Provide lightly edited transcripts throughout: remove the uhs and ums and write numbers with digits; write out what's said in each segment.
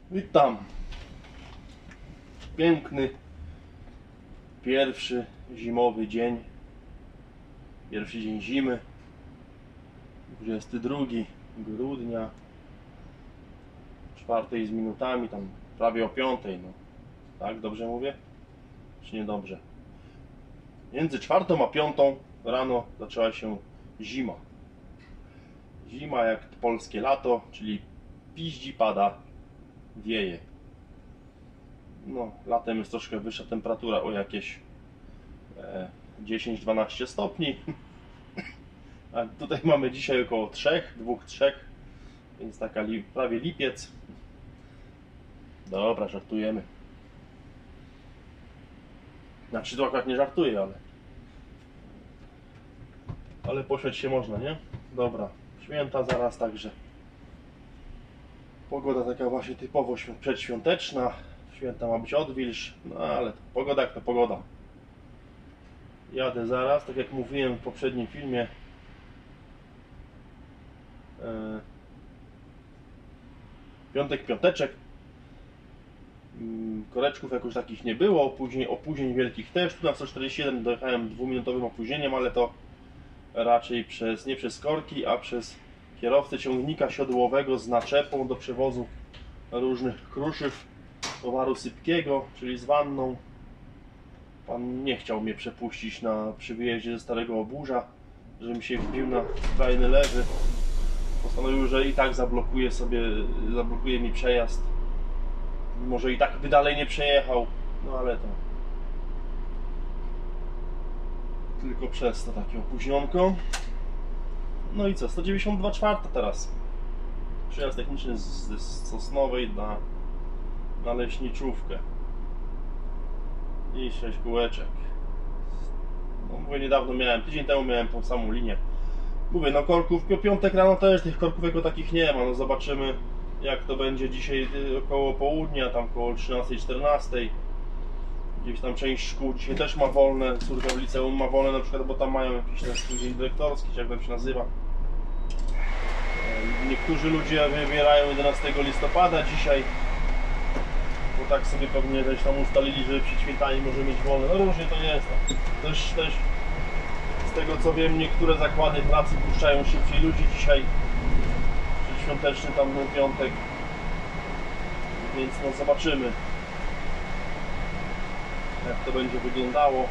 Witam. Piękny pierwszy zimowy dzień. Pierwszy dzień zimy. 22 grudnia. 4 z minutami, tam prawie o 5. No. Tak, dobrze mówię? Czy nie dobrze? Między 4 a 5 rano zaczęła się zima. Zima jak polskie lato, czyli piździ, pada, wieje. No, latem jest troszkę wyższa temperatura, o jakieś 10-12 stopni. A tutaj mamy dzisiaj około 3, 2-3, więc taka prawie lipiec. Dobra, żartujemy. Znaczy to akurat nie żartuję, ale pośmiać się można, nie? Dobra, święta zaraz, także pogoda taka właśnie typowo przedświąteczna. Święta ma być odwilż, no ale pogoda jak to pogoda. Jadę zaraz, tak jak mówiłem w poprzednim filmie. Piątek, piąteczek. Koreczków jakoś takich nie było, opóźnień wielkich też. Tu na 147 dojechałem 2-minutowym opóźnieniem, ale to raczej nie przez korki, a przez kierowcę ciągnika siodłowego z naczepą do przewozu różnych kruszyw, towaru sypkiego, czyli z wanną. Pan nie chciał mnie przepuścić przy wyjeździe ze Starego Oburza, żebym się wbił na skrajny lewy. Postanowił, że i tak zablokuje mi przejazd. Może i tak by dalej nie przejechał, no ale to tylko przez to takie opóźnionko. No i co, 192,4 teraz. Przejazd techniczny z Sosnowej na Leśniczówkę. I 6 kółeczek. No mówię, niedawno tydzień temu miałem tą samą linię. Mówię, no korków, piątek rano też tych korków jako takich nie ma, no zobaczymy jak to będzie dzisiaj około południa, tam około 13-14. Gdzieś tam część szkół dzisiaj też ma wolne, córka w liceum ma wolne na przykład, bo tam mają jakiś ten swój dzień dyrektorski, czy jak tam się nazywa. Niektórzy ludzie wybierają 11 listopada dzisiaj, bo tak sobie pewnie też tam ustalili, że przed świętami może mieć wolne. No różnie to jest. Też z tego co wiem, niektóre zakłady pracy puszczają szybciej ludzi dzisiaj. Świąteczny tam był piątek, więc no zobaczymy jak to będzie wyglądało,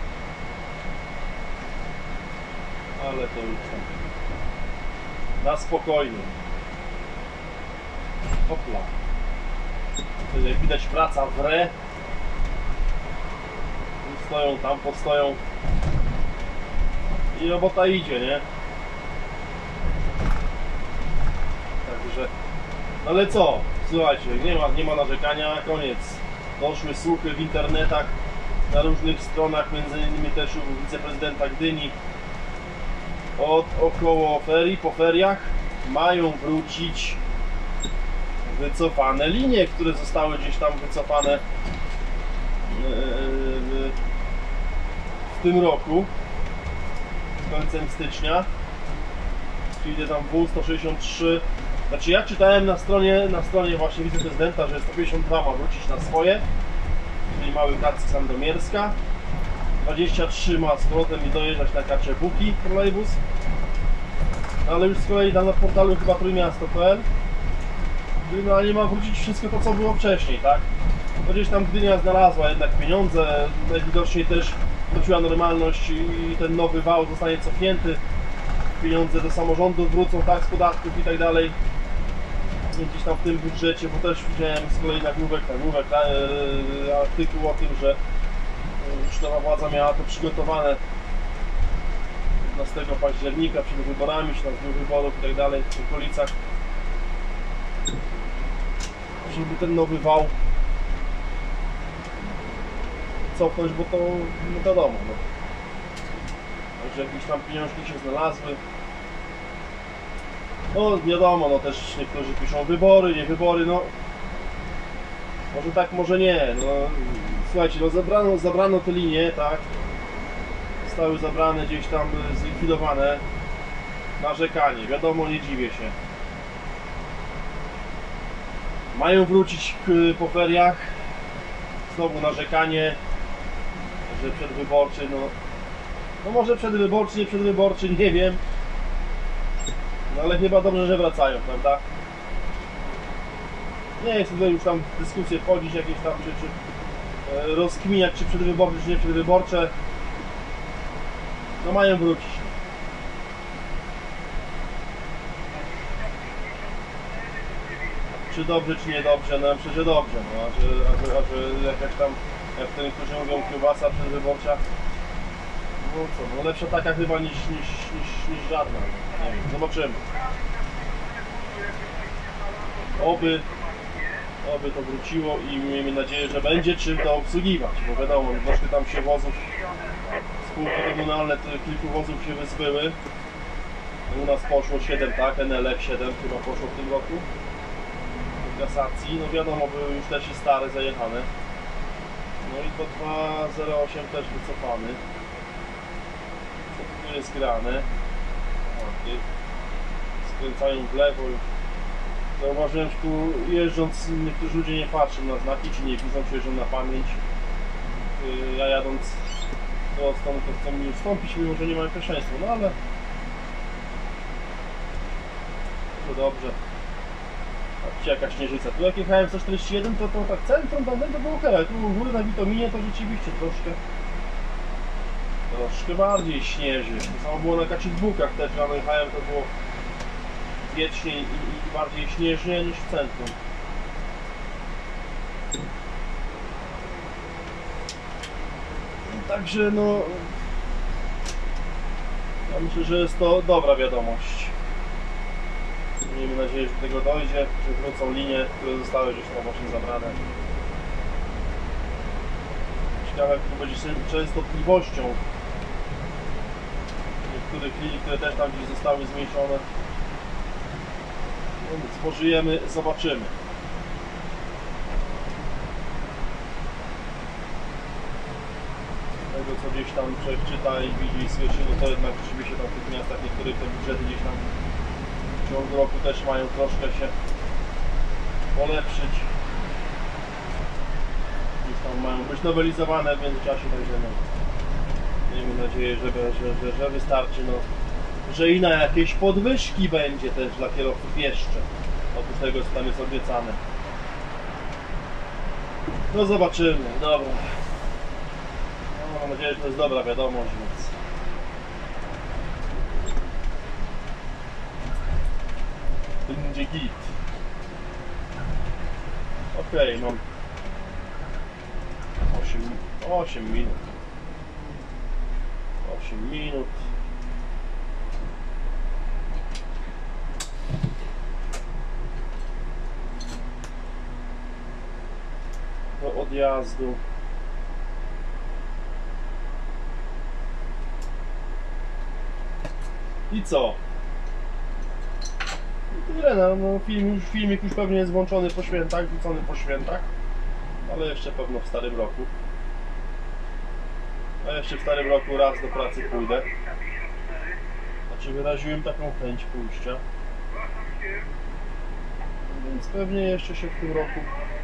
ale to już tam na spokojnie. Hopla. Jak widać praca wre. Tu stoją, tam postoją i robota idzie, nie? Także, ale co? Słuchajcie, nie ma narzekania, koniec. Doszły słuchy w internetach, na różnych stronach, między innymi też u wiceprezydenta Gdyni, około ferii, po feriach mają wrócić wycofane linie, które zostały gdzieś tam wycofane w tym roku, z końcem stycznia, czyli tam W163. Znaczy ja czytałem na stronie właśnie wiceprezydenta, że 152 ma wrócić na swoje, czyli mały Kacz Sandomierska, 23 ma z powrotem i dojeżdżać na Kaczebuki trolejbus, ale już z kolei tam na portalu chyba trójmiasto.pl nie ma wrócić wszystko to co było wcześniej, tak? No gdzieś tam Gdynia znalazła jednak pieniądze, najwidoczniej też wróciła normalność i ten nowy wał zostanie cofnięty, pieniądze do samorządów wrócą, tak, z podatków i tak dalej. Gdzieś tam w tym budżecie, bo też widziałem z kolei nagłówek artykuł o tym, że już nowa władza miała to przygotowane 15 października przed wyborami, czy tam w dniu wyborów i tak dalej, w okolicach, żeby ten nowy wał cofnąć, bo to no wiadomo, no. Także jakieś tam pieniążki się znalazły. No wiadomo, no też niektórzy piszą wybory, nie wybory, no może tak, może nie, no słuchajcie, no zabrano te linie, tak, zostały zabrane, gdzieś tam zlikwidowane, narzekanie, wiadomo, nie dziwię się. Mają wrócić po feriach. Znowu narzekanie, że przedwyborczy, no może przedwyborczy, nie przedwyborczy, nie wiem. No ale chyba dobrze, że wracają, prawda? Nie chcę tutaj już tam w dyskusję wchodzić, jakieś tam, czy rozkminiać, czy przedwyborcze, czy nie przedwyborcze. No mają wrócić. Czy dobrze, czy niedobrze? No myślę, że dobrze. No, a że jakaś tam, jak ten, którzy mówią, kiełbasa przedwyborcza, no co, no lepsza taka chyba niż żadna. No, nie wiem, zobaczymy. Oby to wróciło i miejmy nadzieję, że będzie czym to obsługiwać, bo wiadomo, troszkę tam się wozów, spółki komunalne, kilku wozów się wyzbyły. U nas poszło 7, tak? NLF 7 chyba poszło w tym roku do kasacji. No wiadomo, były już też i stare, zajechane. No i to 208 też wycofany. Co tu jest grane? Skręcają w lewo. Zauważyłem, że tu jeżdżąc, niektórzy ludzie nie patrzą na znaki, czy nie widzą, czy jeżdżą na pamięć. Ja jadąc to chcą mi ustąpić, mimo że nie mają pierwszeństwa, no ale to dobrze. Patrzcie, jaka śnieżyca. Tu jak jechałem 141, to tak centrum tamten to było ok, ale tu u góry na Witominie to rzeczywiście troszkę bardziej śnieży. To samo było na Kaczyk-Bukach też, rano jechałem, to było wiecznie i bardziej śnieżnie niż w centrum. Także no, ja myślę, że jest to dobra wiadomość. Miejmy nadzieję, że do tego dojdzie, że wrócą linie, które zostały gdzieś tam właśnie zabrane. Ciekawe, jak to będzie z częstotliwością niektórych linii, które też tam gdzieś zostały zmniejszone. No nic, pożyjemy, zobaczymy. Tego, co gdzieś tam człowiek czyta i widzi i słyszy, no to jednak rzeczywiście tam w tych miastach niektórych te budżety gdzieś tam w ciągu roku też mają troszkę się polepszyć. Gdzieś tam mają być nowelizowane w międzyczasie, także no, miejmy nadzieję, że wystarczy, no, że i na jakieś podwyżki będzie też dla kierowców jeszcze, oprócz tego, co tam jest obiecane. No zobaczymy, dobra. No, mam nadzieję, że to jest dobra wiadomość, więc będzie git. Okej, mam 8 minut. 8 minut. Do odjazdu. I co? I tyle, no, filmik już pewnie jest włączony po świętach, wrzucony po świętach, ale jeszcze pewno w starym roku. A jeszcze w starym roku raz do pracy pójdę. Znaczy wyraziłem taką chęć pójścia. Więc pewnie jeszcze się w tym roku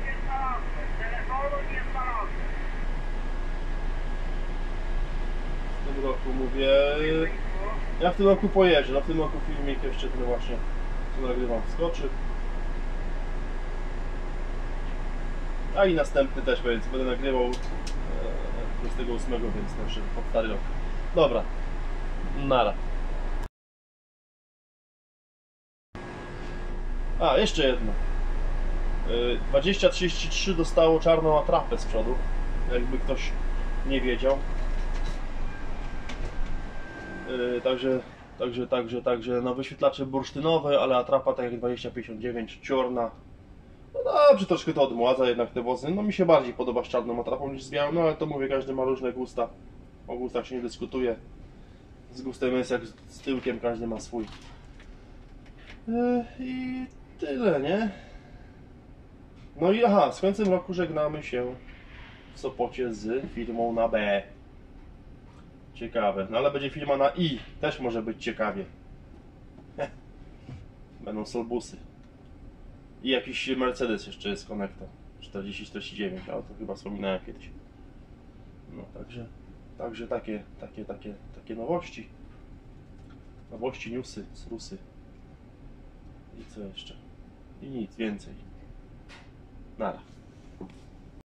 mówię, ja w tym roku pojeżdżę, no w tym roku filmik jeszcze ten właśnie, co nagrywam, wskoczy. A i następny też, więc będę nagrywał 28, więc też pod stary rok. Dobra, nara. A, jeszcze jedno. 2033 dostało czarną atrapę z przodu, jakby ktoś nie wiedział. Także no, wyświetlacze bursztynowe, ale atrapa tak jak 2059 czarna. No dobrze, troszkę to odmładza jednak te wozy. No mi się bardziej podoba z czarną atrapą niż z białą, no ale to mówię, każdy ma różne gusta. O gustach się nie dyskutuje. Z gustem jest jak z tyłkiem, każdy ma swój. I tyle, nie? No i aha, z końcem roku żegnamy się w Sopocie z firmą na B. Ciekawe, no ale będzie firma na I, też może być ciekawie. Będą solbusy. I jakiś Mercedes jeszcze jest Connecta 4049, ale to chyba wspominałem kiedyś. No także takie nowości. Nowości, newsy, srusy. I co jeszcze? I nic więcej. Nara.